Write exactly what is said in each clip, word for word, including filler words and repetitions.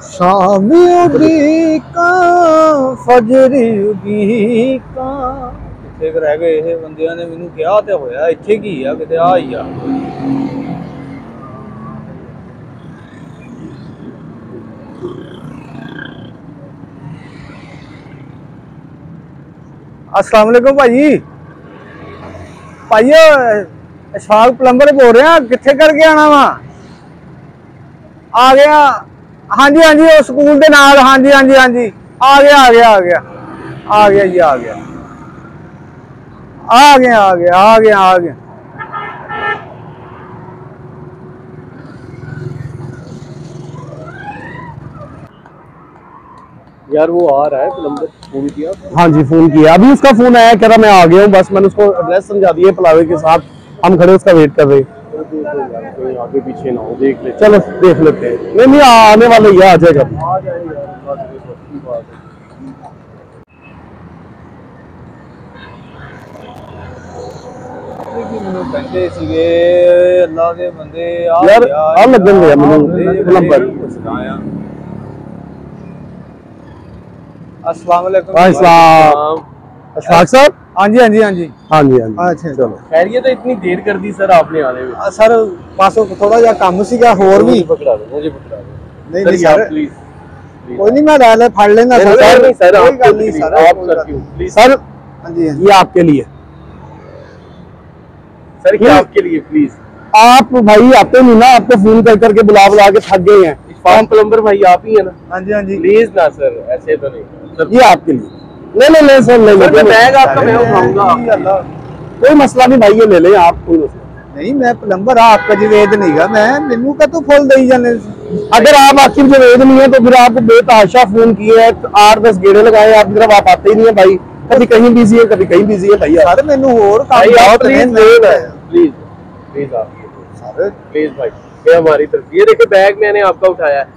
शामी उगी का फजरी उगी का किथे रह गए ये बंदियां ने मैनू क्या ते होया इत्थे की आ किते आ ही आ। अस्सलाम वालेकुम भाजी भाई इशफाक प्लंबर बोल रहे हैं किथे करके आना वा आ गया। हाँ जी हाँ जी वो स्कूल के नाल हाँ जी हाँ जी हाँ जी आ गया आ गया आ गया आ गया जी आ गया आ गया आ गया आ गया आ गया। यार वो आ रहा है प्लम्बर, फोन किया? हाँ जी फोन किया, अभी उसका फोन आया, कह रहा मैं आ गया हूँ, बस मैंने उसको एड्रेस समझा दिया पलावे के साथ, हम खड़े उसका वेट कर रहे हैं। आगे पीछे ना हो, देख ले। चलो देख लेते हैं। नहीं नहीं आने वाले ही आ जाएगा। आ जाएगा अल्लाह के बंदे यार आ लगन गया मैंने प्लम्बर। अस्सलाम वालेकुम। इशफाक साहब? हाँ जी हाँ जी हाँ जी हाँ जी हाँ जी। अच्छा चलो खैर, ये तो इतनी देर कर दी सर आपने आने में। सर पासों थोड़ा जा काम सीगा होर भी। पकड़ा दो, मुझे पकड़ा दो। नहीं नहीं सर प्लीज कोई नहीं, मैं ले ले फड़ लेना सर। नहीं सर, कोई आप गल नहीं सर, आप सर क्यों प्लीज सर। हाँ जी ये आपके लिए सर, क्या आपके लिए प्लीज। आप भाई आते नहीं ना, आपको फोन कर करके बुला बुला के थक गए हैं। इशफाक प्लम्बर भाई आप ही है ना? हाँ जी हाँ जी प्लीज ना सर, ऐसे तो नहीं। ये आपके लिए। नहीं नहीं नहीं सर नहीं, सर मैं बैग आपका मैं उठाऊंगा, कोई मसला नहीं भाई, ये ले लें आप, कोई मसला नहीं। मैं प्लम्बर आपका जवेद नहीं गा, मैं मेनू का तो फुल दे जाने। अगर आप आखिर जवेद नहीं है तो फिर आपको बेतहाशा फोन किया है, आठ दस गेड़े लगाए, आप तरफ आप आते ही नहीं है भाई। कभी कहीं बिजी है कभी कहीं बिजी है भाई। सर मेनू और काम प्लीज प्लीज प्लीज आप सर प्लीज भाई, ये हमारी तरफ। ये देखो बैग मैंने आपका उठाया है,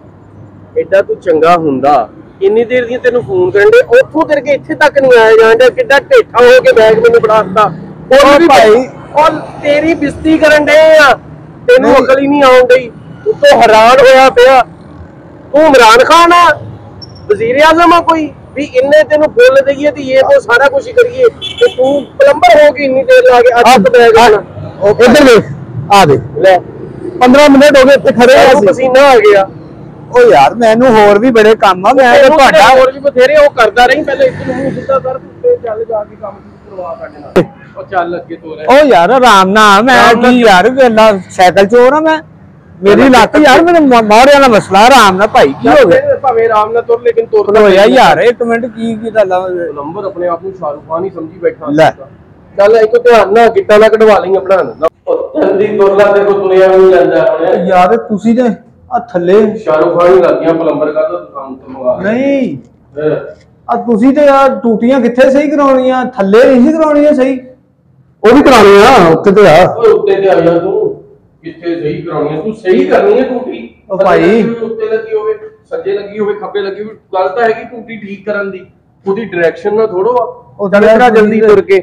एडा तू चंगा हुंदा इन्नी देर दी तेनू फोन करन दे, ओथों तेरे के इत्थे तक नहीं आया जांदा, किड्डा ढेठा हो के बैग मैनू फड़ाता। और भी भाई और तेरी बिस्ती करन दे आ, तेनू अकल ही नहीं आउं गई, तू तो हैरान होया पिया। तू इमरान खान आ, वजीर आजम आ कोई भी इन्ने तेनू फुल दईए ते ये वो सारा कुछ करिए, ते तू प्लम्बर हो के इन्नी देर ला के आज तक बैग आना। इधर देख आ दे ले पंद्रह मिनट हो गए इतने खड़े हैं, पसीना आ गया। ओ यार मैनू होर भी बड़े काम आ, मैं ते ਤੁਹਾਡਾ ਹੋਰ ਵੀ ਬਥੇਰੇ ਉਹ ਕਰਦਾ ਰਹੀ, ਪਹਿਲੇ ਇੱਕ ਨੂੰ ਮੂੰਹ ਸਿੱਧਾ ਕਰ ਤੇ ਚੱਲ ਜਾ ਕੇ ਕੰਮ ਕਰਵਾ ਸਾਡੇ ਨਾਲ। ਉਹ ਚੱਲ ਅੱਗੇ ਤੋਰ। ओ यार आराम ना, मैं की यार गल्ला साइकिल चोर आ मैं, मेरी ਲੱਤ यार मेरे मोड़े वाला मसला। आराम ना भाई की हो गया? ਭਾਵੇਂ ਆਰਾਮ ਨਾਲ ਤੁਰ, ਲੇਕਿਨ ਤੁਰ लो यार यार एक मिनट की की ਗੱਲ ਨੰਬਰ ਆਪਣੇ ਆਪ ਨੂੰ ਸ਼ਾਹਰੁਖ ਖਾਨ ਹੀ ਸਮਝੀ ਬੈਠਾ। ਲੈ ਚੱਲ ਇੱਕ ਧਿਆਨ ਨਾਲ ਗਿੱਟਾ ਨਾ ਕਢਵਾ ਲਈ ਆਪਣਾ। ਜਲਦੀ ਤੁਰ ਲਾ, ਤੇ ਕੋ ਤੁਰਿਆ ਨਹੀਂ ਜਾਂਦਾ ਹੁਣ यार ਤੁਸੀਂ ਨੇ ਆ ਥੱਲੇ ਸ਼ਾਹਰੁਖ ਖਾਨ ਹੀ ਲੱਗ ਗਿਆ ਪਲੰਬਰ ਦਾ ਦੁਕਾਨ ਤੋਂ ਮੰਗਾ। ਨਹੀਂ ਆ ਤੁਸੀਂ ਤੇ ਯਾਰ ਟੂਟੀਆਂ ਕਿੱਥੇ ਸਹੀ ਕਰਾਉਣੀਆਂ, ਥੱਲੇ ਨਹੀਂ ਸੀ ਕਰਾਉਣੀਆਂ ਸਹੀ? ਉਹ ਵੀ ਕਰਾਣੇ ਆ ਉੱਤੇ ਤੇ ਆ। ਓਏ ਉੱਤੇ ਤੇ ਆ ਜਾ ਤੂੰ, ਕਿੱਥੇ ਸਹੀ ਕਰਾਉਣੀ ਹੈ? ਤੂੰ ਸਹੀ ਕਰਨੀ ਹੈ ਟੂਟੀ। ਉਹ ਭਾਈ ਉੱਤੇ ਲੱਗੀ ਹੋਵੇ, ਸੱਜੇ ਲੱਗੀ ਹੋਵੇ, ਖੱਬੇ ਲੱਗੀ ਹੋਵੇ, ਗੱਲ ਤਾਂ ਹੈਗੀ ਟੂਟੀ ਠੀਕ ਕਰਨ ਦੀ। ਉਹਦੀ ਡਾਇਰੈਕਸ਼ਨ ਨਾਲ ਥੋੜੋ ਆ ਉਹ ਜਿਹੜਾ ਜਲਦੀ ਤੁਰ ਕੇ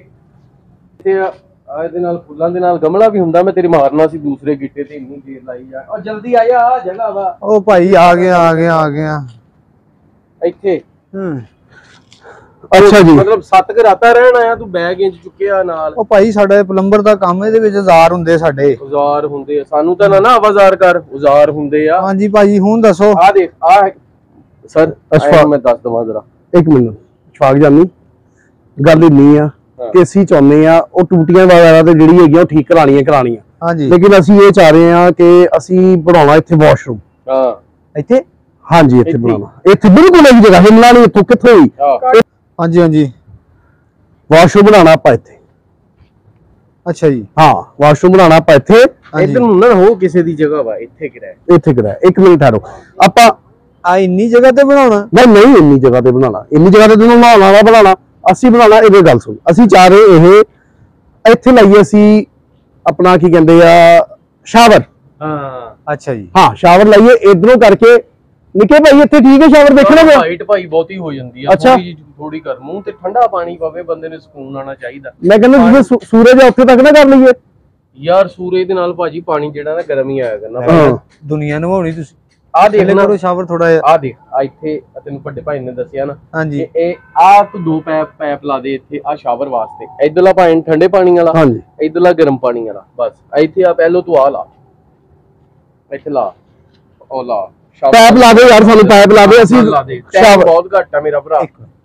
ਤੇ ਆ ਇਹਦੇ ਨਾਲ ਫੁੱਲਾਂ ਦੇ ਨਾਲ ਗਮਲਾ ਵੀ ਹੁੰਦਾ। ਮੈਂ ਤੇਰੀ ਮਾਰਨਾ ਸੀ ਦੂਸਰੇ ਗਿੱਟੇ ਤੇ, ਇੰਨੀ ਦੇਰ ਲਾਈ ਆ। ਉਹ ਜਲਦੀ ਆ ਜਾ, ਆ ਜਗ੍ਹਾ ਵਾ। ਉਹ ਭਾਈ ਆ ਗਿਆ ਆ ਗਿਆ ਆ ਗਿਆ ਇੱਥੇ। ਹੂੰ ਅੱਛਾ ਜੀ, ਮਤਲਬ ਸੱਤ ਘਰ ਰਾਤਾ ਰਹਿਣ ਆਇਆ ਤੂੰ, ਬੈਗ ਇੰਚ ਚੁੱਕਿਆ ਨਾਲ। ਉਹ ਭਾਈ ਸਾਡਾ ਪਲੰਬਰ ਦਾ ਕੰਮ, ਇਹਦੇ ਵਿੱਚ ਔਜ਼ਾਰ ਹੁੰਦੇ ਸਾਡੇ। ਔਜ਼ਾਰ ਹੁੰਦੇ ਆ, ਸਾਨੂੰ ਤਾਂ ਨਾ ਨਾ ਆਵਾਜ਼ਾਰ ਕਰ, ਔਜ਼ਾਰ ਹੁੰਦੇ ਆ। ਹਾਂਜੀ ਭਾਈ ਹੁਣ ਦੱਸੋ। ਆ ਦੇਖ ਆ ਸਰ ਅਸ਼ਫਾਕ, ਮੈਂ ਦੱਸ ਦਵਾਂ ਜਰਾ ਇੱਕ ਮਿੰਟ। ਇਸ਼ਫਾਕ ਜਾਨੀ ਗੱਲ ਇੰਨੀ ਆ ਕਿ ਅਸੀਂ ਚਾਹੁੰਦੇ ਆ ਉਹ ਟੂਟੀਆਂ ਵਗੈਰਾ ਤੇ ਜਿਹੜੀ ਹੈਗੀਆਂ ਉਹ ਠੀਕ ਕਰਾਣੀਆਂ ਕਰਾਣੀਆਂ ਹਾਂਜੀ, ਲੇਕਿਨ ਅਸੀਂ ਇਹ ਚਾਹ ਰਹੇ ਆ ਕਿ ਅਸੀਂ ਬਣਾਉਣਾ ਇੱਥੇ ਵਾਸ਼ਰੂਮ। ਹਾਂ ਇੱਥੇ? ਹਾਂਜੀ ਇੱਥੇ ਬਣਾਉਣਾ, ਇੱਥੇ ਬਿਲਕੁਲ ਇੱਕ ਜਗ੍ਹਾ ਹਿਮਲਾ ਨਹੀਂ, ਇੱਥੋਂ ਕਿੱਥੋਂ ਹੀ। ਹਾਂਜੀ ਹਾਂਜੀ ਵਾਸ਼ਰੂਮ ਬਣਾਉਣਾ ਆਪਾਂ ਇੱਥੇ। ਅੱਛਾ ਜੀ, ਹਾਂ ਵਾਸ਼ਰੂਮ ਬਣਾਉਣਾ ਆਪਾਂ ਇੱਥੇ। ਇਧਰ ਨੂੰ ਨਾ ਹੋ ਕਿਸੇ ਦੀ ਜਗ੍ਹਾ ਵਾ, ਇੱਥੇ ਕਿਰਾਇਆ ਇੱਥੇ ਕਿਰਾਇਆ। ਇੱਕ ਮਿੰਟ ਠਹਿਰੋ, ਆਪਾਂ ਆ ਇੰਨੀ ਜਗ੍ਹਾ ਤੇ ਬਣਾਉਣਾ? ਨਹੀਂ ਨਹੀਂ ਇੰਨੀ ਜਗ੍ਹਾ ਤੇ ਬਣਾਉਣਾ, ਇੰਨੀ ਜਗ੍ਹਾ ਤੇ ਤੈਨੂੰ ਬਣਾਉਣਾ ਵਾ ਬਣਾਉਣਾ ਅਸੀਂ ਬਣਾਉਣਾ। ਇਹਦੇ ਗੱਲ ਸੁਣ, ਅਸੀਂ ਚਾਹ ਰਹੇ ਇਹ ਇੱਥੇ ਲਾਈਏ ਅਸੀਂ ਆਪਣਾ ਕੀ ਕਹਿੰਦੇ ਆ ਸ਼ਾਵਰ। ਹਾਂ ਅੱਛਾ ਜੀ, ਹਾਂ ਸ਼ਾਵਰ ਲਾਈਏ ਇਧਰੋਂ ਕਰਕੇ। ਨਿੱਕੇ ਭਾਈ ਇੱਥੇ ਠੀਕ ਹੈ ਸ਼ਾਵਰ ਦੇਖਣਾ? ਹਾਈਟ ਭਾਈ ਬਹੁਤੀ ਹੋ ਜਾਂਦੀ ਆ, ਥੋੜੀ ਜਿਹੀ ਥੋੜੀ ਕਰ, ਮੂੰਹ ਤੇ ਠੰਡਾ ਪਾਣੀ ਪਵੇ, ਬੰਦੇ ਨੂੰ ਸਕੂਨ ਆਣਾ ਚਾਹੀਦਾ। ਮੈਂ ਕਹਿੰਦਾ ਜਿਵੇਂ ਸੂਰਜ ਆ ਉੱਥੇ ਤੱਕ ਨਾ ਕਰ ਲਈਏ ਯਾਰ। ਸੂਰਜ ਦੇ ਨਾਲ ਭਾਜੀ ਪਾਣੀ ਜਿਹੜਾ ਨਾ ਗਰਮ ਹੀ ਆਇਆ ਕਰਨਾ। ਦੁਨੀਆ ਨਿਭਾਉਣੀ ਤੁਸੀਂ। ਆ ਦੇਖ ਨਾ ਕਰੋ ਸ਼ਾਵਰ ਥੋੜਾ ਜਿਹਾ। ਆ ਦੇਖ ਆ ਇੱਥੇ ਤੈਨੂੰ ਵੱਡੇ ਭਾਈ ਨੇ ਦੱਸਿਆ ਨਾ ਹਾਂਜੀ ਇਹ ਆ ਤੂੰ ਦੋ ਪੈਪ ਪੈਪ ਲਾ ਦੇ ਇੱਥੇ ਆ ਸ਼ਾਵਰ ਵਾਸਤੇ। ਇਧਰਲਾ ਪਾਣੀ ਠੰਡੇ ਪਾਣੀ ਵਾਲਾ, ਹਾਂਜੀ ਇਧਰਲਾ ਗਰਮ ਪਾਣੀ ਵਾਲਾ। ਬਸ ਇੱਥੇ ਆ ਪਹਿਲੋਂ ਤੂੰ ਆ ਲਾ, ਇੱਥੇ ਲਾ, ਉਹ ਲਾ ਪੈਪ ਲਾ ਦੇ ਯਾਰ, ਸਾਨੂੰ ਪੈਪ ਲਾ ਦੇ। ਅਸੀਂ ਲਾ ਦੇ, ਸ਼ਾਵਰ ਬਹੁਤ ਘੱਟ ਆ ਮੇਰਾ ਭਰਾ।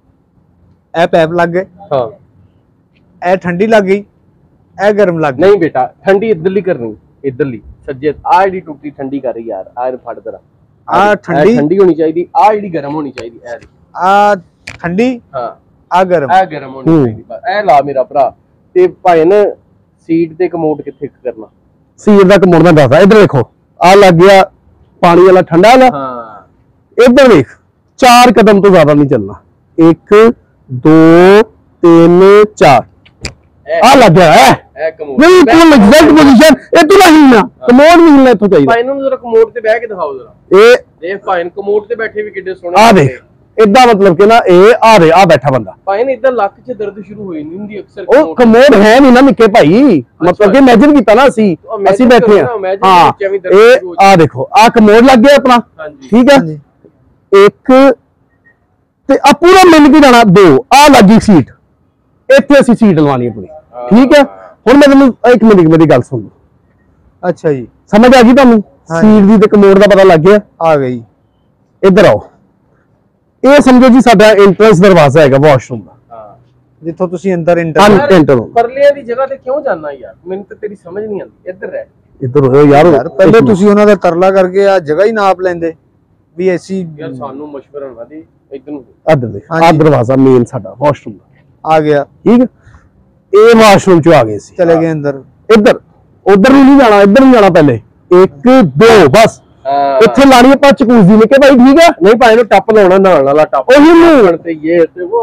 ਇਹ ਪੈਪ ਲੱਗ ਗਏ, ਹਾਂ ਇਹ ਠੰਡੀ ਲੱਗ ਗਈ, ਇਹ ਗਰਮ ਲੱਗ ਗਈ। ਨਹੀਂ ਬੇਟਾ ਠੰਡੀ ਇਧਰਲੀ ਕਰਨੀ, ਇਧਰਲੀ ਸੱਜੇ ਆ ਜਿਹੜੀ ਟੁੱਟੀ ਠੰਡੀ ਕਰ ਯਾਰ। ਆ ਫੜ ਦਰਾ ਆ ਠੰਡੀ ਠੰਡੀ ਹੋਣੀ ਚਾਹੀਦੀ, ਆ ਜਿਹੜੀ ਗਰਮ ਹੋਣੀ ਚਾਹੀਦੀ। ਐ ਆ ਠੰਡੀ, ਹਾਂ ਆ ਗਰਮ, ਐ ਗਰਮ ਹੋਣੀ ਚਾਹੀਦੀ। ਬਸ ਐ ਲਾ ਮੇਰਾ ਭਰਾ। ਤੇ ਭਾਈ ਨਾ ਸੀਟ ਤੇ ਕਮੋਡ ਕਿੱਥੇ ਕਰਨਾ? ਸੀਟ ਦਾ ਕਮੋਡ ਦਾ ਦੱਸਦਾ। ਇੱਧਰ ਦੇਖੋ ਆ ਲੱਗ ਗਿਆ ਪਾਣੀ ਵਾਲਾ ਠੰਡਾ ਵਾਲਾ। ਹਾਂ ਇੱਧਰ ਦੇਖ, ਚਾਰ ਕਦਮ ਤੋਂ ਜ਼ਿਆਦਾ ਨਹੀਂ ਚੱਲਣਾ। ਇੱਕ ਦੋ ਤਿੰਨ ਚਾਰ, ਆ ਲੱਗ ਗਿਆ ਹੈ ਐ ਕਮੋਡ ਨਹੀਂ ਕੋਲ ਐਗਜ਼ੈਕਟ ਪੋਜੀਸ਼ਨ। ਇਹ ਤੋਂ ਨਹੀਂ ਹਿਲਣਾ, ਕਮੋਡ ਨਹੀਂ ਹਿਲਣਾ ਇੱਥੋਂ ਚਾਹੀਦਾ। ਭਾਈ ਨੂੰ ਜਰਾ ਕਮੋਡ ਤੇ ਬਹਿ ਕੇ ਦਿਖਾਓ ਜਰਾ। ਇਹ ਦੇਖ ਭਾਈ ਨੂੰ ਕਮੋਡ ਤੇ ਬੈਠੇ ਵੀ ਕਿੱਡੇ ਸੋਹਣੇ। ਆ ਦੇਖ ਇਦਾਂ, ਮਤਲਬ ਕਿ ਨਾ ਇਹ ਆ ਦੇ ਆ ਬੈਠਾ ਬੰਦਾ। ਭਾਈ ਨੇ ਇਦਾਂ ਲੱਕ 'ਚ ਦਰਦ ਸ਼ੁਰੂ ਹੋਈ ਨਹੀਂ ਹੁੰਦੀ ਅਕਸਰ। ਉਹ ਕਮੋਡ ਹੈ ਨਹੀਂ ਨਾ ਨਿੱਕੇ ਭਾਈ, ਮਤਲਬ ਕਿ ਇਮੇਜਿਨ ਕੀਤਾ ਨਾ ਅਸੀਂ ਅਸੀਂ ਬੈਠੇ ਆ। ਹਾਂ ਇਹ ਆ ਦੇਖੋ ਆ ਕਮੋਡ ਲੱਗ ਗਿਆ ਆਪਣਾ, ਠੀਕ ਹੈ। ਇੱਕ ਤੇ ਆ ਪੂਰਾ ਮਿਲ ਕੇ ਜਾਣਾ। ਦੋ ਆ ਲੱਗੀ ਸੀਟ, ਇੱਥੇ ਅਸੀਂ ਸੀਟ ਲਵਾਣੀ ਆਪਣੀ, ਠੀਕ ਹੈ। ਹੁਣ ਮੈਂ ਤੁਹਾਨੂੰ ਇੱਕ ਮਿੰਟ ਮੇਰੀ ਗੱਲ ਸੁਣ ਲਓ। ਅੱਛਾ ਜੀ, ਸਮਝ ਆ ਗਈ ਤੁਹਾਨੂੰ? ਸੀਟ ਦੀ ਤੇ ਕਮੋਡ ਦਾ ਪਤਾ ਲੱਗ ਗਿਆ? ਆ ਗਈ। ਇੱਧਰ ਆਓ, ਇਹ ਸਮਝੋ ਜੀ ਸਾਡਾ ਐਂਟਰੈਂਸ ਦਰਵਾਜ਼ਾ ਹੈਗਾ ਵਾਸ਼ਰੂਮ ਦਾ। ਹਾਂ ਜਿੱਥੋਂ ਤੁਸੀਂ ਅੰਦਰ ਇੰਟਰ ਐਂਟਰ ਪਰਲਿਆਂ ਦੀ ਜਗ੍ਹਾ ਤੇ ਕਿਉਂ ਜਾਣਾ ਯਾਰ? ਮੈਨੂੰ ਤਾਂ ਤੇਰੀ ਸਮਝ ਨਹੀਂ ਆਉਂਦੀ। ਇੱਧਰ ਰਹਿ, ਇੱਧਰ ਹੋਇਓ ਯਾਰ। ਪਹਿਲੇ ਤੁਸੀਂ ਉਹਨਾਂ ਦਾ ਤਰਲਾ ਕਰਕੇ ਆ ਜਗ੍ਹਾ ਹੀ ਨਾਪ ਲੈਂਦੇ ਵੀ ਐਸੀ। ਯਾਰ ਸਾਨੂੰ ਮਸ਼ਵਰਾ ਨਾ ਦੇ। ਇੱਧਰ ਨੂੰ ਇੱਧਰ ਦੇਖ, ਆ ਦਰਵਾਜ਼ਾ ਮੇਨ ਸਾਡਾ ਵਾਸ਼ਰੂਮ ਦਾ ਆ ਗਿਆ, ਠੀਕ ਹੈ। ਇਹ ਵਾਸ਼ਰੂਮ ਚ ਆ ਗਏ ਸੀ, ਚਲੇ ਗਏ ਅੰਦਰ। ਇੱਧਰ ਉਧਰ ਨਹੀਂ ਜਾਣਾ, ਇੱਧਰ ਨਹੀਂ ਜਾਣਾ। ਪਹਿਲੇ ਇੱਕ ਦੋ ਬਸ ਇੱਥੇ ਲਾਣੀ ਆਪਾਂ ਚਕੂਜ਼ੀ ਨੇ ਕਿ ਭਾਈ ਠੀਕ ਹੈ। ਨਹੀਂ ਭਾਈ ਨੂੰ ਟੱਪ ਲਾਉਣਾ, ਨਹਾਣ ਵਾਲਾ ਟੱਪ। ਉਹੀ ਨੂੰ ਤੇ ਇਹ ਤੇ ਉਹ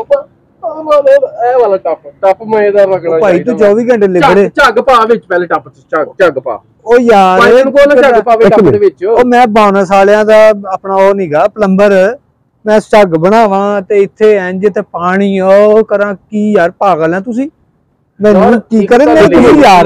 ਇਹ ਵਾਲਾ ਟੱਪ ਟੱਪ ਮਜ਼ੇਦਾਰ ਲੱਗਣਾ। ਭਾਈ ਤੂੰ ਚੌਵੀ ਘੰਟੇ ਲਿਬੜੇ। ਝੱਗ ਪਾ ਵਿੱਚ, ਪਹਿਲੇ ਟੱਪ ਚ ਝੱਗ ਝੱਗ ਪਾ। ਉਹ ਯਾਰ ਭਾਈ ਨੂੰ ਕੋਲ ਝੱਗ ਪਾਵੇ ਟੱਪ ਦੇ ਵਿੱਚ। ਉਹ ਮੈਂ ਬੋਨਸ ਵਾਲਿਆਂ ਦਾ ਆਪਣਾ ਉਹ ਨਹੀਂਗਾ ਪਲੰਬਰ, ਮੈਂ ਝੱਗ ਬਣਾਵਾਂ ਤੇ ਇੱਥੇ ਇੰਜ ਤੇ ਪਾਣੀ ਉਹ ਕਰਾਂ। ਕੀ ਯਾਰ ਪਾਗਲ ਆ ਤੁਸੀਂ? ਮੈਨੂੰ ਕੀ ਕਰਨ ਦੇ ਤੁਸੀਂ ਯਾਰ?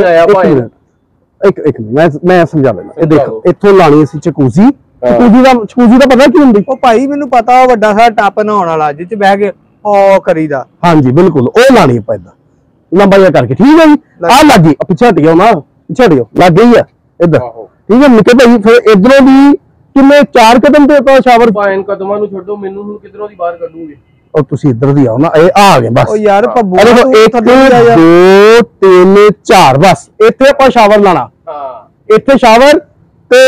ਇੱਕ ਇੱਕ ਮੈਂ ਮੈਂ ਸਮਝਾ ਲੈਣਾ। ਇਹ ਦੇਖੋ ਇੱਥੋਂ ਲਾਣੀ ਸੀ ਚਕੂਜ਼ੀ। ਚਕੂਜ਼ੀ ਦਾ ਚਕੂਜ਼ੀ ਦਾ ਪਤਾ ਕੀ ਹੁੰਦੀ? ਉਹ ਭਾਈ ਮੈਨੂੰ ਪਤਾ, ਉਹ ਵੱਡਾ ਸਾਰਾ ਟੱਪ ਨਹਾਉਣ ਵਾਲਾ ਜਿੱਚ ਬਹਿ ਕੇ ਉਹ ਕਰੀਦਾ। ਹਾਂਜੀ ਬਿਲਕੁਲ, ਉਹ ਲਾਣੀ ਆਪਾਂ ਏਦਾਂ ਲੰਬਾ ਜਿਹਾ ਕਰਕੇ, ਠੀਕ ਹੈ ਜੀ। ਆ ਲੱਗ ਗਈ, ਪਿੱਛੇ ਹਟ ਗਿਆ ਨਾ, ਪਿੱਛੇ ਹਟ ਗਿਆ, ਲੱਗ ਗਈ ਆ ਇੱਧਰ, ਠੀਕ ਹੈ ਨਿੱਕੇ ਭਾਈ। ਫਿਰ ਇਧਰੋਂ ਦੀ ਕਿੰਨੇ ਚਾਰ ਕਦਮ ਤੇ ਆਪਾਂ ਸ਼ਾਵਰ। ਪਾਇਨ ਕਦਮਾਂ ਨੂੰ ਛੱਡੋ, ਮੈਨੂੰ ਹੁਣ ਕਿਧਰੋਂ ਦੀ ਬਾਹਰ ਕੱਢੂਗੇ? ਉਹ ਤੁਸੀਂ ਇੱਧਰ ਦੀ ਆਓ ਨਾ, ਇਹ ਆ ਗਏ ਬਸ। ਉਹ ਯਾਰ ਭੱਬੂ ਇੱਕ ਦੋ ਤਿੰਨ ਚਾਰ, ਬਸ ਇੱਥੇ ਆਪਾਂ ਸ਼ਾਵਰ ਲਾਣਾ। ਹਾਂ ਇੱਥੇ ਸ਼ਾਵਰ ਤੇ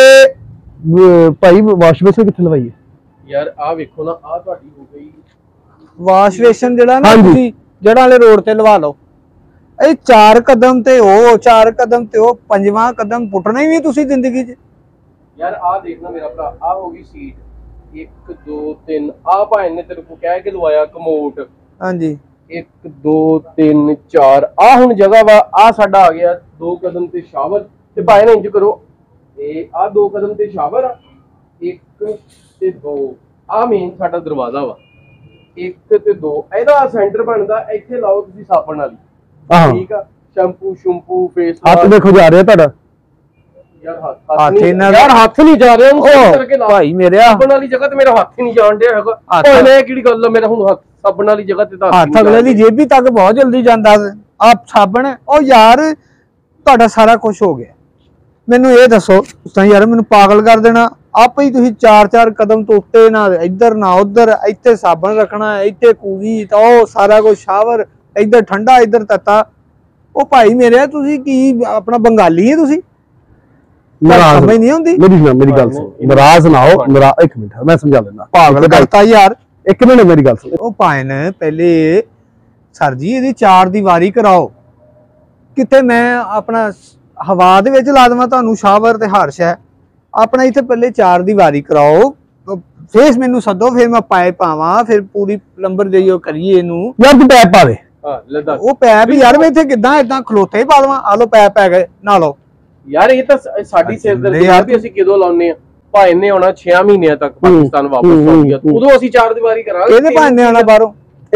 ਭਾਈ ਵਾਸ਼ ਬੇਸਿਨ ਕਿੱਥੇ ਲਵਾਈਏ? ਯਾਰ ਆ ਵੇਖੋ ਨਾ, ਆ ਤੁਹਾਡੀ ਹੋ ਗਈ ਵਾਸ਼ ਬੇਸਿਨ ਜਿਹੜਾ ਨਾ ਤੁਸੀਂ ਜਿਹੜਾ ਵਾਲੇ ਰੋਡ ਤੇ ਲਵਾ ਲਓ। ਇਹ ਚਾਰ ਕਦਮ ਤੇ ਉਹ ਚਾਰ ਕਦਮ ਤੇ ਉਹ ਪੰਜਵਾਂ ਕਦਮ ਪੁੱਟਣਾ ਹੀ ਨਹੀਂ ਤੁਸੀਂ ਜ਼ਿੰਦਗੀ 'ਚ। ਯਾਰ ਆ ਦੇਖਣਾ ਮੇਰਾ ਭਰਾ, ਆ ਹੋ ਗਈ ਸੀਟ। ਇੱਕ ਦੋ ਤਿੰਨ, ਆ ਭਾਈ ਨੇ ਤੇਰੇ ਕੋ ਕਹਿ ਕੇ ਲਵਾਇਆ ਕਮੋਟ। ਹਾਂਜੀ ਇੱਕ ਦੋ ਤਿੰਨ ਚਾਰ, ਆ ਹੁਣ ਜਗ੍ਹਾ ਵਾ। ਆ ਸਾਡਾ ਆ ਗਿਆ ਦੋ ਕਦਮ ਤੇ ਸ਼ਾਵਰ। ਤੇ ਭਾਈ ਨੇ ਇੰਜ ਕਰੋ, ਇਹ ਆ ਦੋ ਕਦਮ ਤੇ ਸ਼ਾਵਰ ਆ, ਇੱਕ ਤੇ ਦੋ। ਆ ਮੇਨ ਸਾਡਾ ਦਰਵਾਜ਼ਾ ਵਾ, ਇੱਕ ਤੇ ਦੋ। ਇਹਦਾ ਸੈਂਟਰ ਬਣਦਾ, ਇੱਥੇ ਲਾਓ ਤੁਸੀਂ ਸਾਬਣ ਵਾਲੀ, ਠੀਕ ਆ। ਸ਼ੈਂਪੂ ਸ਼ੈਂਪੂ ਫੇਸ ਹੱਥ ਦੇਖੋ ਜਾ ਰਿਹਾ ਤੁਹਾਡਾ। ਯਾਰ ਹੱਥ ਹੱਥ ਇਹਨਾਂ ਯਾਰ ਹੱਥ ਨਹੀਂ ਜਾ ਰਿਹਾ। ਉਹ ਕਰਕੇ ਲਾ ਭਾਈ ਮੇਰਿਆ ਸਾਬਣ ਵਾਲੀ ਜਗ੍ਹਾ ਤੇ ਮੇਰਾ ਹੱਥ ਹੀ ਨਹੀਂ ਜਾਣ ਡਿਆ ਹੈਗਾ। ਭਾਈ ਨੇ ਕਿਹੜੀ ਗੱਲ ਆ, ਮੇਰਾ ਹੁਣ ਹੱਥ ਸਾਬਣ ਵਾਲੀ ਜਗ੍ਹਾ ਤੇ ਤਾਂ ਹੱਥ ਅਗਲੇ ਦੀ ਜੇਬੀ ਤੱਕ ਬਹੁਤ ਜਲਦੀ ਜਾਂਦਾ। ਆਪ ਸਾਬਣ ਉਹ ਯਾਰ ਤੁਹਾਡਾ ਸਾਰਾ ਕੁਝ ਹੋ ਗਿਆ। ਮੈਨੂੰ ਇਹ ਦੱਸੋ ਤੁਸੀਂ ਯਾਰ ਮੈਨੂੰ ਪਾਗਲ ਕਰ ਦੇਣਾ। ਆਪੇ ਹੀ ਤੁਸੀਂ ਚਾਰ ਚਾਰ ਕਦਮ ਤੋਂ ਉੱਤੇ ਨਾ ਇੱਧਰ ਨਾ ਉੱਧਰ, ਇੱਥੇ ਸਾਬਣ ਰੱਖਣਾ, ਇੱਥੇ ਕੂਵੀ ਤਾਂ ਉਹ ਸਾਰਾ ਕੁਝ ਸ਼ਾਵਰ, ਇੱਧਰ ਠੰਡਾ ਇੱਧਰ ਤੱਤਾ। ਉਹ ਭਾਈ ਮੇਰੇ ਤੁਸੀਂ ਕੀ ਆਪਣਾ ਬੰਗਾਲੀ ਹੈ ਤੁਸੀਂ? ਨਾਰਾਜ਼ ਸਮਝ ਨਹੀਂ ਆਉਂਦੀ ਮੇਰੀ ਮੇਰੀ ਗੱਲ ਸੁਣ, ਨਾਰਾਜ਼ ਨਾ ਹੋ। ਨਾਰਾਜ਼ ਇੱਕ ਮਿੰਟ ਮੈਂ ਸਮਝਾ ਲੈਂਦਾ। ਪਾਗਲ ਕਰਤਾ ਯਾਰ। ਇੱਕ ਮਿੰਟ ਮੇਰੀ ਗੱਲ ਸੁਣ। ਉਹ ਭਾਈ ਨੇ ਪਹਿਲੇ ਸਰ ਜੀ ਇਹਦੀ ਚਾਰ ਦੀਵਾਰੀ ਕਰਾਓ। ਕਿਤੇ ਮੈਂ ਆਪਣਾ ਹਵਾ ਦੇ ਵਿੱਚ ਲਾ ਦੇਵਾਂ ਤੁਹਾਨੂੰ ਸ਼ਾਵਰ ਤੇ ਹਰਸ਼ ਹੈ। ਆਪਣਾ ਇੱਥੇ ਪਹਿਲੇ ਚਾਰ ਦੀਵਾਰੀ ਕਰਾਓ, ਫੇਰ ਮੈਨੂੰ ਸੱਦੋ, ਫਿਰ ਮੈਂ ਪਾਇਪ ਪਾਵਾਂ, ਫਿਰ ਪੂਰੀ ਪਲੰਬਰ ਜਈਓ ਕਰੀਏ ਇਹਨੂੰ। ਯਾਰ ਤੂੰ ਪੈਪ ਪਾ ਦੇ। ਹਾਂ ਲੈ ਦੱਸ। ਉਹ ਪੈਪ ਯਾਰ ਮੈਂ ਇੱਥੇ ਕਿੱਦਾਂ ਏਦਾਂ ਖਲੋਤੇ ਹੀ ਪਾ ਦੇਵਾਂ? ਆ ਲੋ ਪੈਪ ਪੈ ਗਏ, ਨਾ ਲਓ ਯਾਰ। ਇਹ ਤਾਂ ਸਾਡੀ ਸਿਰਦਰਦੀ ਆ ਵੀ ਅਸੀਂ ਕਿਦੋਂ ਲਾਉਨੇ ਆ। ਭਾਈ ਨੇ ਆਉਣਾ ਛੇ ਮਹੀਨਿਆਂ ਤੱਕ ਪਾਕਿਸਤਾਨ ਵਾਪਸ ਆਉਂਦੀ ਆ, ਉਦੋਂ ਅਸੀਂ ਚਾਰ ਦੀਵਾਰੀ ਕਰਾਂਗੇ। ਇਹਦੇ ਭਾਈ ਨੇ ਆਉਣਾ ਬਾਹਰੋਂ।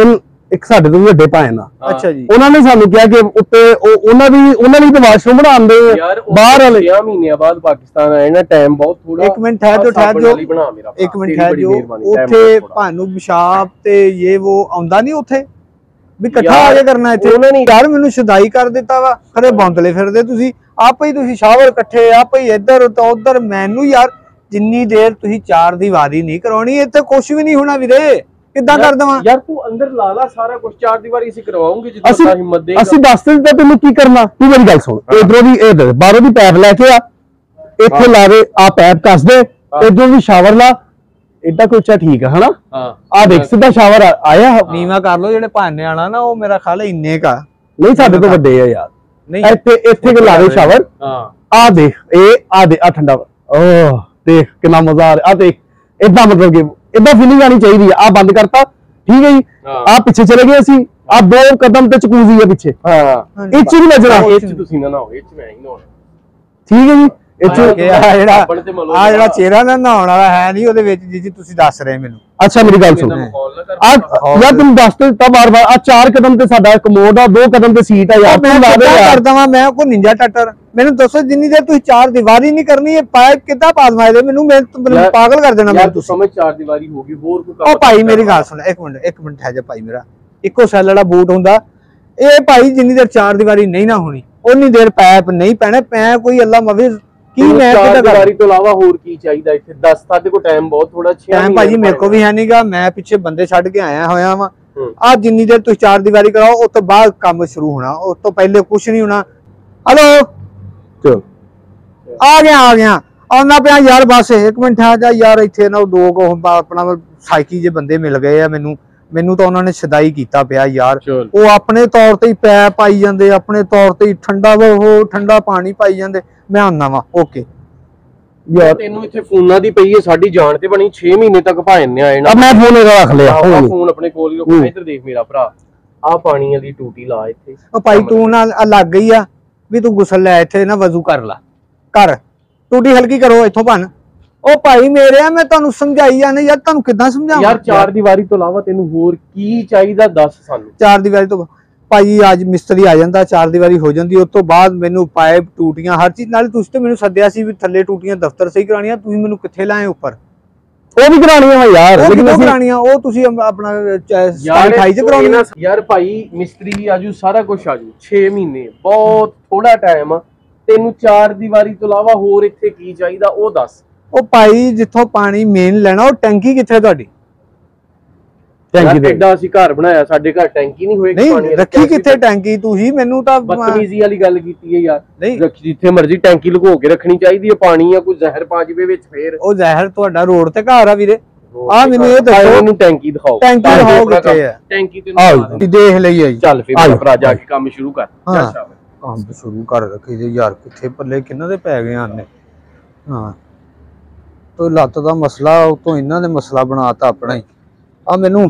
ਇੱਕ ਸਾਡੇ ਤੋਂ ਵੀ ਵੱਡੇ ਭਾਏ ਨਾ, ਅੱਛਾ ਜੀ, ਉਹਨਾਂ ਨੇ ਸਾਨੂੰ ਕਿਹਾ ਕਿ ਉੱਤੇ ਉਹਨਾਂ ਦੀ ਉਹਨਾਂ ਲਈ ਤਾਂ ਵਾਸ਼ਰੂਮ ਬਣਾਉਂਦੇ ਬਾਹਰ ਵਾਲੇ ਛੇ ਮਹੀਨਿਆਂ ਬਾਅਦ ਪਾਕਿਸਤਾਨ ਆਏ ਨਾ, ਟਾਈਮ ਬਹੁਤ ਥੋੜਾ। ਇੱਕ ਮਿੰਟ ਠਹਿਰ ਜੋ ਠਹਿਰ ਜੋ ਇੱਕ ਮਿੰਟ ਠਹਿਰ ਜੋ ਉੱਥੇ ਭਾਨੂੰ ਪਿਸ਼ਾਬ ਤੇ ਇਹ ਉਹ ਆਉਂਦਾ ਨਹੀਂ ਉੱਥੇ ਵੀ ਇਕੱਠਾ ਆ ਕੇ ਕਰਨਾ ਇੱਥੇ ਉਹਨਾਂ ਨੇ ਯਾਰ ਮੈਨੂੰ ਸ਼ੁਦਾਈ ਕਰ ਦਿੱਤਾ ਵਾ, ਖਰੇ ਬੌਂਦਲੇ ਫਿਰਦੇ ਤੁਸੀਂ ਆਪੇ ਹੀ, ਤੁਸੀਂ ਸ਼ਾਵਰ ਇਕੱਠੇ ਆਪੇ ਹੀ ਇੱਧਰ ਤਾਂ ਉੱਧਰ। ਮੈਨੂੰ ਯਾਰ ਜਿੰਨੀ ਦੇਰ ਤੁਸੀਂ ਚਾਰ ਦੀਵਾਰੀ ਨਹੀਂ ਕਰਾਉਣੀ ਇੱਥੇ ਕੁਝ ਵੀ ਨਹੀਂ ਹੋਣਾ ਵੀਰੇ, ਕਿੱਦਾਂ ਕਰ ਦਵਾਂ ਯਾਰ ਤੂੰ ਅੰਦਰ ਲਾ ਲਾ ਸਾਰਾ ਕੁਝ, ਚਾਰ ਦੀਵਾਰੀ ਅਸੀਂ ਕਰਵਾਉਂਗੇ ਜਿੱਦਾਂ ਤਾਂ ਹਿੰਮਤ ਦੇਗਾ। ਅਸੀਂ ਦੱਸ ਦਿੱਤਾ ਤੈਨੂੰ ਕੀ ਕਰਨਾ, ਤੂੰ ਮੇਰੀ ਗੱਲ ਸੁਣ, ਇਧਰੋਂ ਦੀ ਇਹ ਬਾਹਰੋਂ ਦੀ ਪੈਪ ਲੈ ਕੇ ਆ, ਇੱਥੇ ਲਾ ਦੇ ਆ ਪੈਪ ਕੱਸ ਦੇ, ਇਧਰੋਂ ਦੀ ਸ਼ਾਵਰ ਲਾ, ਏਡਾ ਕੁਛ ਠੀਕ ਹੈ ਹਨਾ। ਹਾਂ ਆ ਦੇਖ ਸਿੱਧਾ ਸ਼ਾਵਰ ਆਇਆ, ਨੀਵਾ ਕਰ ਲੋ। ਜਿਹੜੇ ਭਾਨੇ ਆਣਾ ਨਾ ਉਹ ਮੇਰਾ ਖਿਆਲ ਇੰਨੇ ਕਾ ਨਹੀਂ, ਸਾਡੇ ਤੋਂ ਵੱਡੇ ਆ ਯਾਰ। ਨਹੀਂ ਇੱਥੇ ਇੱਥੇ ਕਿ ਲਾ ਦੇ ਸ਼ਾਵਰ। ਹਾਂ ਆ ਦੇਖ ਇਹ ਆ ਦੇ ਆ ਠੰਡਾ, ਓਹ ਦੇਖ ਕਿੰਨਾ ਮਜ਼ਾ ਆ ਰਿਹਾ। ਆ ਦੇਖ ਏਦਾਂ ਮਤਲਬ ਕਿ ਏਦਾਂ ਫੀਲਿੰਗ ਆਣੀ ਚਾਹੀਦੀ ਹੈ। ਆ ਬੰਦ ਕਰਤਾ, ਠੀਕ ਹੈ ਜੀ। ਆ ਪਿੱਛੇ ਚਲੇ ਗਏ ਅਸੀਂ, ਆ ਦੋ ਕਦਮ ਤੇ ਚਕੂਜ਼ੀ ਹੈ ਪਿੱਛੇ। ਹਾਂ ਇਹ ਚ ਵੀ ਨਜ਼ਰ ਇਹ ਚ ਤੁਸੀਂ ਨਾ ਨਹਾਓ, ਇਹ ਚ ਮੈਂ ਹੀ ਨਹਾਉਣਾ, ਠੀਕ ਹੈ ਜੀ। ਇਹ ਚ ਜਿਹੜਾ ਆ ਜਿਹੜਾ ਚਿਹਰਾ ਨਾ ਨਹਾਉਣ ਵਾਲਾ ਹੈ ਨਹੀਂ ਉਹਦੇ ਵਿੱਚ ਜੀ ਤੁਸੀਂ ਦੱਸ ਰਹੇ ਮੈਨੂੰ। ਅੱਛਾ ਮੇਰੀ ਗੱਲ ਸੁਣ, ਆ ਯਾਰ ਤੈਨੂੰ ਦੱਸ ਦਿੱਤਾ ਬਾਰ ਬਾਰ, ਆ ਚਾਰ ਕਦਮ ਤੇ ਸਾਡਾ ਕਮੋਡ ਆ, ਦੋ ਕਦਮ ਤੇ ਸੀਟ ਆ ਯਾਰ। ਮੈਂ ਕਰਦਾ ਵਾਂ, ਮੈਂ ਕੋਈ ਨਿੰਜਾ ਟੱਟਰ, ਮੈਨੂੰ ਦੱਸੋ ਜਿੰਨੀ ਦੇਰ ਤੁਸੀਂ ਚਾਰ ਦੀਵਾਰੀ ਨਹੀਂ ਕਰਨੀ ਇਹ ਪਾਇਪ ਕਿੱਦਾਂ ਪਾਸ ਮਾਰੇ ਦੇ ਮੈਨੂੰ, ਮੈਂ ਪਾਗਲ ਕਰ ਦੇਣਾ ਮੈਂ। ਤੁਸੀਂ ਸਮਝ ਚਾਰ ਦੀਵਾਰੀ ਹੋ ਗਈ, ਹੋਰ ਕੋਈ ਕੰਮ। ਉਹ ਭਾਈ ਮੇਰੀ ਗੱਲ ਸੁਣ, ਇੱਕ ਮਿੰਟ ਇੱਕ ਮਿੰਟ ਹੈ ਜਾ ਭਾਈ, ਮੇਰਾ ਇੱਕੋ ਸੈੱਲ ਵਾਲਾ ਬੂਟ ਹੁੰਦਾ ਇਹ ਭਾਈ, ਜਿੰਨੀ ਦੇਰ ਚਾਰ ਦੀਵਾਰੀ ਨਹੀਂ ਨਾ ਹੋਣੀ ਉਨੀ ਦੇਰ ਪੈਪ ਨਹੀਂ ਪੈਣਾ। ਪੈ ਕੋਈ ਅੱਲਾ ਮਵੇ ਕੀ ਮੈਂ ਚਾਰ ਦੀਵਾਰੀ ਤੋਂ ਇਲਾਵਾ ਹੋਰ ਕੀ ਚਾਹੀਦਾ ਇੱਥੇ? ਦੱਸ, ਸਾਡੇ ਕੋਲ ਟਾਈਮ ਬਹੁਤ ਥੋੜਾ, ਛੇ ਟਾਈਮ ਭਾਜੀ ਮੇਰੇ ਕੋਲ ਵੀ ਹੈ ਨਹੀਂਗਾ, ਮੈਂ ਪਿੱਛੇ ਬੰਦੇ ਛੱਡ ਕੇ ਆਇਆ ਹੋਇਆ ਵਾਂ। ਆ ਜਿੰਨੀ ਦੇਰ ਤੁਸੀਂ ਚਾਰ ਦੀਵਾਰੀ ਕਰਾਓ ਉਸ ਤੋਂ ਬਾਅਦ ਕੰਮ ਸ਼ੁਰੂ ਹੋਣਾ, ਉਸ ਤੋਂ ਪਹਿਲੇ ਕੁਝ ਨਹੀਂ ਹੋਣਾ। ਹਲੋ ਚਲ ਆ ਗਿਆ ਆ ਗਿਆ ਆਉਣਾ ਪਿਆ ਯਾਰ, ਬਸ ਇੱਕ ਮਿੰਟ ਆ ਜਾ ਯਾਰ। ਇੱਥੇ ਨਾ ਦੋ ਕੋ ਆਪਣਾ ਸਾਈਕੀ ਜੇ ਬੰਦੇ ਮਿਲ ਗਏ ਆ ਮੈਨੂੰ, ਮੈਨੂੰ ਤਾਂ ਉਹਨਾਂ ਨੇ ਸ਼ਦਾਈ ਕੀਤਾ ਪਿਆ ਯਾਰ। ਉਹ ਆਪਣੇ ਤੌਰ ਤੇ ਹੀ ਪੈਪ ਪਾਈ ਜਾਂਦੇ, ਆਪਣੇ ਤੌਰ ਤੇ ਹੀ ਠੰਡਾ ਉਹ ਠੰਡਾ ਪਾਣੀ ਪਾਈ ਜਾਂਦੇ। ਮੈਂ ਆਉਣਾ ਵਾ ਓਕੇ ਯਾਰ। ਤੈਨੂੰ ਇੱਥੇ ਫੋਨਾਂ ਦੀ ਪਈ ਹੈ, ਸਾਡੀ ਜਾਨ ਤੇ ਬਣੀ, ਛੇ ਮਹੀਨੇ ਤੱਕ ਭਾਵੇਂ ਨੇ ਆਏ ਨਾ। ਮੈਂ ਫੋਨ ਇਹਦਾ ਰੱਖ ਲਿਆ, ਫੋਨ ਆਪਣੇ ਕੋਲ ਹੀ ਰੱਖਣਾ। ਇੱਧਰ ਦੇਖ ਮੇਰਾ ਭਰਾ, ਆ ਪਾਣੀ ਵਾਲੀ ਟੂਟੀ ਲਾ ਇੱਥੇ। ਉਹ ਭਾਈ ਤੂੰ ਨਾਲ ਲੱਗ ਗਈ ਆ ਵੀ ਤੂੰ ਗੁਸਲ ਲੈ ਇੱਥੇ ਨਾ ਵਜ਼ੂ ਕਰ ਲਾ, ਕਰ ਟੂਟੀ ਹਲਕੀ ਕਰੋ ਇੱਥੋਂ ਬਣ। ਉਹ ਭਾਈ ਮੇਰੇ ਆ, ਮੈਂ ਤੁਹਾਨੂੰ ਸਮਝਾਈ ਜਾਂਦੇ ਯਾਰ, ਤੁਹਾਨੂੰ ਕਿੱਦਾਂ ਸਮਝਾਵਾਂ ਯਾਰ? ਚਾਰ ਦੀਵਾਰੀ ਤੋਂ ਇਲਾਵਾ ਤੈਨੂੰ ਹੋਰ ਕੀ ਚਾਹੀਦਾ ਦੱਸ ਸਾਨੂੰ। ਚਾਰ ਦੀਵਾਰੀ ਤੋਂ ਭਾਈ ਅੱਜ ਮਿਸਤਰੀ ਆ ਜਾਂਦਾ, ਚਾਰ ਦੀਵਾਰੀ ਹੋ ਜਾਂਦੀ, ਉਸ ਤੋਂ ਬਾਅਦ ਮੈਨੂੰ ਪਾਈਪ ਟੂਟੀਆਂ ਹਰ ਚੀਜ਼ ਨਾਲ। ਤੁਸੀਂ ਤੇ ਮੈਨੂੰ ਸੱਦਿਆ ਸੀ ਵੀ ਥੱਲੇ ਟੂਟੀਆਂ ਦਫ਼ਤਰ ਸਹੀ ਕਰਾਉਣੀਆਂ, ਤੁਸੀਂ ਮੈਨੂੰ ਕਿੱਥੇ ਲਾਏ ਉੱਪਰ? ਉਹ ਵੀ ਕਰਾਉਣੀਆਂ ਯਾਰ, ਲੇਕਿਨ ਉਹ ਕਰਾਉਣੀਆਂ ਉਹ ਤੁਸੀਂ ਆਪਣਾ ਅਠਾਈ ਚ ਕਰਾਉਣੀਆਂ ਯਾਰ। ਭਾਈ ਮਿਸਤਰੀ ਆਜੂ, ਸਾਰਾ ਕੁਝ ਆਜੂ, ਛੇ ਮਹੀਨੇ ਬਹੁਤ ਥੋੜਾ ਟਾਈਮ ਆ। ਤੈਨੂੰ ਚਾਰ ਦੀਵਾਰੀ ਤੋਂ ਇਲਾਵਾ ਹੋਰ ਇੱਥੇ ਕੀ ਚਾਹੀਦਾ ਉਹ ਦੱਸ। ਉਹ ਭਾਈ ਜਿੱਥੋਂ ਪਾਣੀ ਮੇਨ ਲੈਣਾ, ਉਹ ਟੈਂਕੀ ਕਿੱਥੇ ਤੁਹਾਡੀ? ਟੈਂਕੀ ਤੇ ਐਡਾ ਅਸੀਂ ਘਰ ਬਣਾਇਆ, ਸਾਡੇ ਘਰ ਟੈਂਕੀ ਨਹੀਂ ਹੋਏਗੀ ਪਾਣੀ। ਨਹੀਂ ਰੱਖੀ ਕਿੱਥੇ ਟੈਂਕੀ? ਤੁਸੀਂ ਮੈਨੂੰ ਤਾਂ ਬਦਤਮੀਜ਼ੀ ਵਾਲੀ ਗੱਲ ਕੀਤੀ ਹੈ ਯਾਰ। ਨਹੀਂ ਰੱਖੀ ਜਿੱਥੇ ਮਰਜ਼ੀ ਟੈਂਕੀ ਲੁਕੋ ਕੇ ਰੱਖਣੀ ਚਾਹੀਦੀ ਹੈ। ਪਾਣੀ ਆ ਕੋਈ ਜ਼ਹਿਰ ਪਾ ਜਵੇ ਵਿੱਚ ਫੇਰ। ਉਹ ਜ਼ਹਿਰ ਤੁਹਾਡਾ ਰੋਡ ਤੇ ਘਰ ਆ ਵੀਰੇ। ਆ ਮੈਨੂੰ ਇਹ ਦੱਸੋ, ਮੈਨੂੰ ਟੈਂਕੀ ਦਿਖਾਓ। ਟੈਂਕੀ ਦਿਖਾਓ ਕਿੱਥੇ ਹੈ? ਟੈਂਕੀ ਤੈਨੂੰ ਦੇਖ ਲਈ ਆ ਜੀ। ਚੱਲ ਫੇਰ ਭਰਾ ਜਾ ਕੇ ਕੰਮ ਸ਼ੁਰੂ ਕਰ। ਕੰਮ ਸ਼ੁਰੂ ਕਰ ਰੱਖੀ ਜੇ ਯਾਰ, ਕਿੱਥੇ ਪੱਲੇ ਕਿੰਨਾਂ ਦੇ ਪੈ ਗਏ ਆਨੇ। ਹਾਂ ਤੋ ਲੱਤ ਦਾ ਮਸਲਾ ਉਤੋਂ ਇਹਨਾਂ ਨੇ ਮਸਲਾ ਬਣਾਤਾ ਆਪਣਾ ਹੀ। ਆ ਮੈਨੂੰ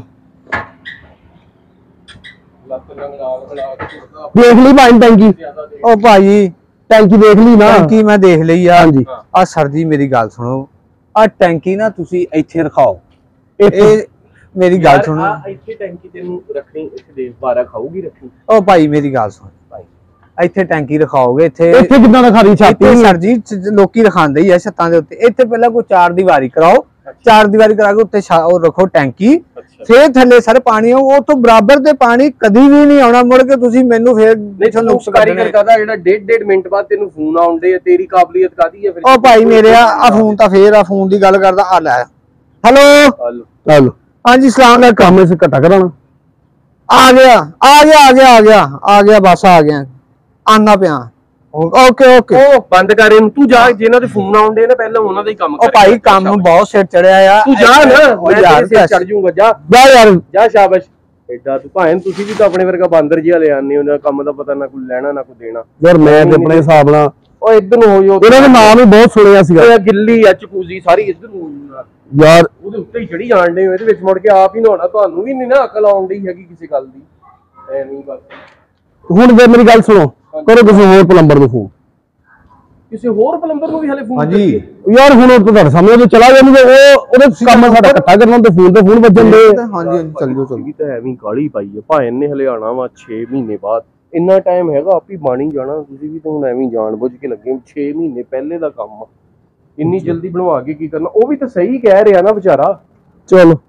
ਦੇਖ ਲਈ ਭਾਈ ਟੈਂਕੀ? ਉਹ ਭਾਈ ਟੈਂਕੀ ਦੇਖ ਲਈ ਨਾ? ਟੈਂਕੀ ਮੈਂ ਦੇਖ ਲਈ ਆ। ਹਾਂਜੀ ਆ ਸਰ ਜੀ ਮੇਰੀ ਗੱਲ ਸੁਣੋ, ਆ ਟੈਂਕੀ ਨਾ ਤੁਸੀਂ ਇੱਥੇ ਰਖਾਓ। ਇਹ ਮੇਰੀ ਗੱਲ ਸੁਣੋ, ਇੱਥੇ ਟੈਂਕੀ ਤੈਨੂੰ ਰੱਖਣੀ, ਇੱਥੇ ਦੇਖ ਬਾਰਾ ਖਾਊਗੀ ਰੱਖਣੀ। ਉਹ ਭਾਈ ਮੇਰੀ ਗੱਲ ਸੁਣ ਭਾਈ, ਇੱਥੇ ਟੈਂਕੀ ਰਖਾਓਗੇ ਇੱਥੇ ਇੱਥੇ ਕਿੱਦਾਂ ਰਖਾਰੀ ਛਾਤੀ? ਸਰ ਜੀ ਲੋਕੀ ਰਖਾਉਂਦੇ ਹੀ ਆ ਛੱਤਾਂ ਦੇ ਉੱਤੇ। ਇੱਥੇ ਪਹਿਲਾਂ ਕੋਈ ਚਾਰ ਦੀਵਾਰੀ ਕਰਾਓ, ਚਾਰ ਦੀਵਾਰੀ ਕਰਾ ਕੇ ਉੱਤੇ ਉਹ ਰੱਖੋ ਟੈਂਕੀ, ਫੇਰ ਥੱਲੇ ਸਰ ਪਾਣੀ ਉਹ ਤੋਂ ਬਰਾਬਰ ਤੇ ਪਾਣੀ ਕਦੀ ਵੀ ਨਹੀਂ ਆਉਣਾ ਮੁੜ ਕੇ। ਤੁਸੀਂ ਮੈਨੂੰ ਫੇਰ ਨੁਕਸ ਕਾਰੀਗਰ ਕਹਦਾ ਜਿਹੜਾ ਡੇਢ ਡੇਢ ਮਿੰਟ ਬਾਅਦ ਤੈਨੂੰ ਫੋਨ ਆਉਂਦੇ ਆ, ਤੇਰੀ ਕਾਬਲੀਅਤ ਕਾਦੀ ਹੈ ਫਿਰ? ਉਹ ਭਾਈ ਮੇਰੇ ਆ ਫੋਨ ਤਾਂ ਫੇਰ ਆ ਫੋਨ ਦੀ ਗੱਲ ਕਰਦਾ। ਆ ਲੈ ਹੈਲੋ ਹੈਲੋ ਹਾਂਜੀ ਸਲਾਮ ਦਾ ਕੰਮ ਇਸ ਘਟਾ ਕਰਾਣਾ। ਆ ਗਿਆ ਆ ਗਿਆ ਆ ਗਿਆ ਆ ਗਿਆ ਆ ਗਿਆ ਬਸ ਆ ਗਿਆ, ਆਨਾ ਪਿਆ। ਓਕੇ ਓਕੇ ਉਹ ਬੰਦ ਕਰ ਇਹਨੂੰ। ਤੂੰ ਜਾ, ਜਿਹਨਾਂ ਦੇ ਫੋਨ ਆਉਂਦੇ ਨੇ ਪਹਿਲਾਂ ਉਹਨਾਂ ਦਾ ਹੀ ਕੰਮ ਕਰ। ਉਹ ਭਾਈ ਕੰਮ ਨੂੰ ਬਹੁਤ ਸਿਰ ਚੜਿਆ ਆ। ਤੂੰ ਜਾ ਨਾ, ਮੈਂ ਤੇਰੇ ਸਿਰ ਚੜ ਜਾਊਂਗਾ। ਜਾ ਜਾ ਯਾਰ ਜਾ, ਸ਼ਾਬਾਸ਼। ਐਡਾ ਤੂੰ ਭਾਵੇਂ ਤੁਸੀਂ ਵੀ ਤਾਂ ਆਪਣੇ ਵਰਗਾ ਬਾਂਦਰ ਜਿਹਾ ਲੈ ਆਨੇ ਹੋ, ਕੰਮ ਦਾ ਪਤਾ ਨਾ ਕੋਈ ਲੈਣਾ ਨਾ ਕੋਈ ਦੇਣਾ। ਯਾਰ ਮੈਂ ਤੇ ਆਪਣੇ ਹਿਸਾਬ ਨਾਲ ਉਹ ਇੱਧਰ ਨੂੰ ਹੋ ਜਾਓ। ਇਹਨਾਂ ਦੇ ਨਾਮ ਵੀ ਬਹੁਤ ਸੁਣਿਆ ਸੀਗਾ। ਇਹ ਗਿੱਲੀ ਆ ਚਕੂਜ਼ੀ ਸਾਰੀ ਇੱਧਰ ਨੂੰ ਯਾਰ, ਉਹਦੇ ਉੱਤੇ ਹੀ ਚੜੀ ਜਾਣ ਦੇ। ਇਹਦੇ ਵਿੱਚ ਮੁੜ ਕੇ ਆਪ ਹੀ ਨਹਾਉਣਾ। ਤੁਹਾਨੂੰ ਵੀ ਨਹੀਂ ਨਾ ਅਕਲ ਆਉਣ ਡਈ ਹੈਗੀ ਕਿਸੇ ਗੱਲ ਦੀ। ਐ ਨਹੀਂ ਬਸ ਹੁਣ ਜੇ ਮੇਰੀ ਗੱਲ ਸੁਣੋ, ਕਰੋ ਕਿਸੇ ਹੋਰ ਪਲੰਬਰ ਨੂੰ ਫੋਨ। ਕਿਸੇ ਹੋਰ ਪਲੰਬਰ ਨੂੰ ਵੀ ਹਲੇ ਫੋਨ ਹਾਂਜੀ ਯਾਰ ਹੁਣ ਉਹ ਤੁਹਾਡੇ ਸਾਹਮਣੇ ਤੇ ਚਲਾ ਜਾਣਗੇ, ਉਹ ਉਹਦੇ ਕੰਮ ਸਾਡਾ ਇਕੱਠਾ ਕਰਨਾ ਤੇ ਫੋਨ ਤੇ ਫੋਨ ਵੱਜਣ ਦੇ। ਹਾਂਜੀ ਹਾਂਜੀ ਚੱਲ ਜਾਓ ਚੱਲ ਤਾਂ ਐਵੇਂ ਕਾਲੀ ਪਾਈ ਹੈ ਭਾਵੇਂ ਇਹਨੇ ਹਲੇ ਆਣਾ ਵਾ ਛੇ ਮਹੀਨੇ ਬਾਅਦ, ਇੰਨਾ ਟਾਈਮ ਹੈਗਾ ਆਪੀ ਬਾਣੀ ਜਾਣਾ, ਤੁਸੀਂ ਵੀ ਤਾਂ ਹੁਣ ਐਵੇਂ ਜਾਣ ਬੁੱਝ ਕੇ ਲੱਗੇ ਛੇ ਮਹੀਨੇ ਪਹਿਲੇ ਦਾ ਕੰਮ ਆ, ਇੰਨੀ ਜਲਦੀ ਬਣਵਾ ਕੇ ਕੀ ਕਰਨਾ। ਉਹ ਵੀ ਤਾਂ ਸਹੀ ਕਹਿ ਰਿਹਾ ਨਾ ਵਿਚਾਰਾ। ਚਲੋ